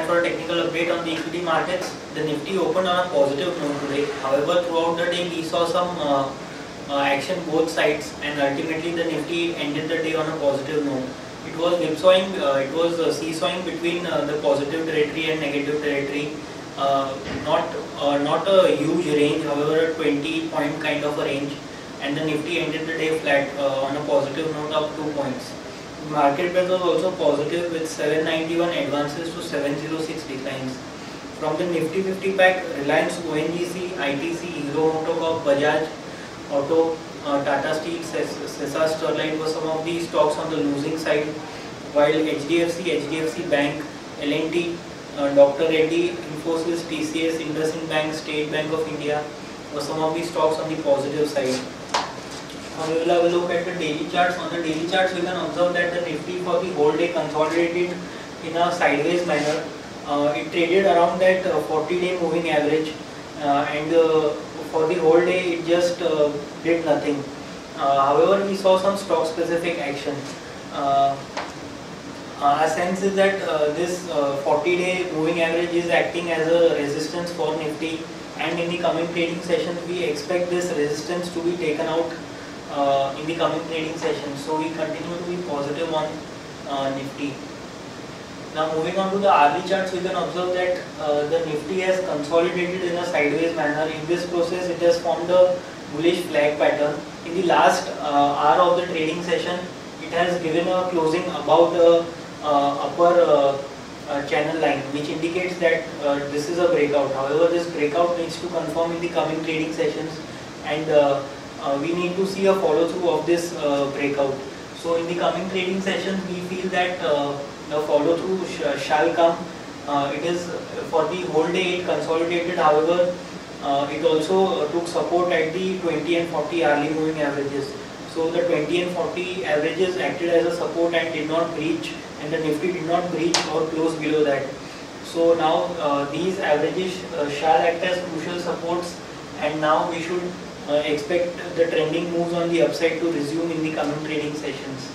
time for a technical update on the equity markets. The Nifty opened on a positive note today. However, throughout the day we saw some action both sides, and ultimately the Nifty ended the day on a positive note. It was whipsawing, it was seesawing between the positive territory and negative territory. Not a huge range, however a 20-point kind of a range, and the Nifty ended the day flat on a positive note of 2 points. Market price was also positive with 791 advances to 706 declines. From the Nifty 50 pack, Reliance, ONGC, ITC, Hero MotoCorp, Bajaj Auto, Tata Steel, Sesa Sterlite were some of the stocks on the losing side, while HDFC Bank, L&T, Dr. Reddy, Infosys, TCS, IndusInd Bank, State Bank of India were some of the stocks on the positive side. Now we will have a look at the daily charts. On the daily charts, we can observe that the Nifty for the whole day consolidated in a sideways manner. It traded around that 40-day moving average, and for the whole day it just did nothing. However, we saw some stock specific action. Our sense is that this 40-day moving average is acting as a resistance for Nifty, and in the coming trading sessions we expect this resistance to be taken out in the coming trading sessions. So we continue to be positive on Nifty. Now moving on to the hourly charts, we can observe that the Nifty has consolidated in a sideways manner. In this process, it has formed a bullish flag pattern. In the last hour of the trading session, it has given a closing above the upper channel line, which indicates that this is a breakout. However, this breakout needs to confirm in the coming trading sessions, and we need to see a follow through of this breakout. So in the coming trading sessions, we feel that the follow through shall come. It is for the whole day it consolidated. However, it also took support at the 20 and 40 hourly moving averages. So the 20 and 40 averages acted as a support and did not breach, and the Nifty did not breach or close below that. So now these averages shall act as crucial supports, and now we should expect the trending moves on the upside to resume in the coming trading sessions.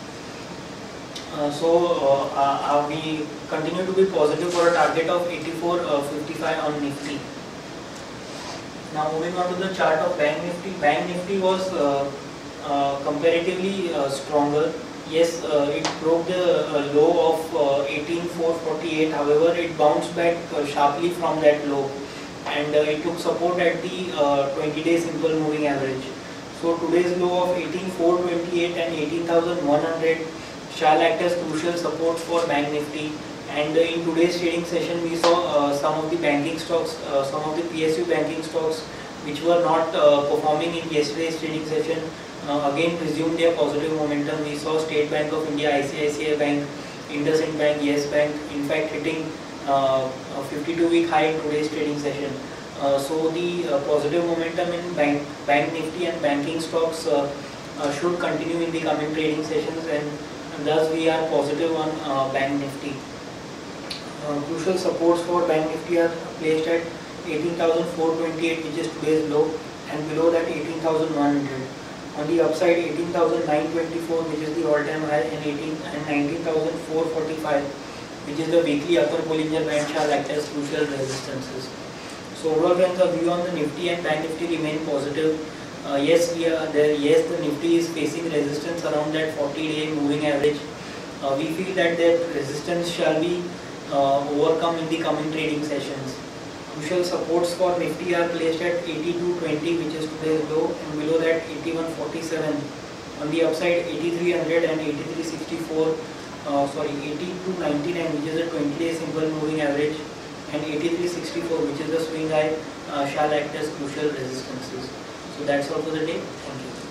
We continue to be positive for a target of 84.55 on Nifty. Now moving on to the chart of Bank Nifty. Bank Nifty was comparatively stronger. Yes, it broke the low of 18,448. However, it bounced back sharply from that low, and it took support at the 20-day simple moving average. So today's low of 18,428 and 18,100 shall act as crucial support for Bank Nifty. And in today's trading session, we saw some of the banking stocks, some of the PSU banking stocks which were not performing in yesterday's trading session, again resumed their positive momentum. We saw State Bank of India, ICICI Bank, IndusInd Bank, Yes Bank, in fact hitting a 52-week high in today's trading session. So the positive momentum in Bank Nifty and banking stocks should continue in the coming trading sessions, and thus we are positive on Bank Nifty. Crucial supports for Bank Nifty are placed at 18,428, which is today's low, and below that 18,100. On the upside, 18,924, which is the all-time high, and 19,445, which is the weekly upper Bollinger Band, shall act as crucial resistances. So overall, friends, our view on the Nifty and Bank Nifty remain positive. Yes, the Nifty is facing resistance around that 40-day moving average. We feel that resistance shall be overcome in the coming trading sessions. Crucial supports for Nifty are placed at 82.20, which is today's low, and below that 81.47. On the upside, 8300 and 82.99, which is a 20-day simple moving average, and 83.64, which is the swing high, shall act as crucial resistances. So that's all for the day. Thank you.